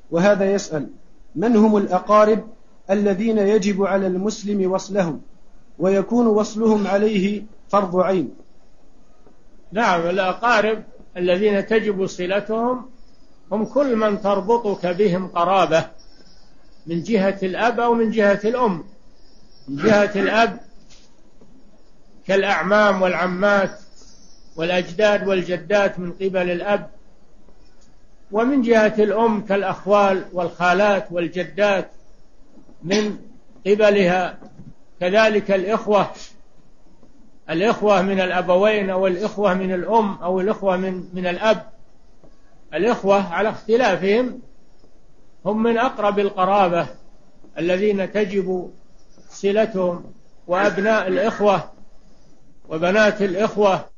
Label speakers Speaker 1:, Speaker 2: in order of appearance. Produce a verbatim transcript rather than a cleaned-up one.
Speaker 1: وهذا يسأل: من هم الأقارب الذين يجب على المسلم وصلهم ويكون وصلهم عليه فرض عين؟
Speaker 2: نعم، الأقارب الذين تجب صلتهم هم كل من تربطك بهم قرابة من جهة الأب أو من جهة الأم. من جهة الأب كالأعمام والعمات والأجداد والجدات من قبل الأب، ومن جهة الأم كالأخوال والخالات والجدات من قبلها، كذلك الإخوة الإخوة من الأبوين أو الإخوة من الأم أو الإخوة من, من الأب. الإخوة على اختلافهم هم من أقرب القرابة الذين تجب صلتهم، وأبناء الإخوة وبنات الإخوة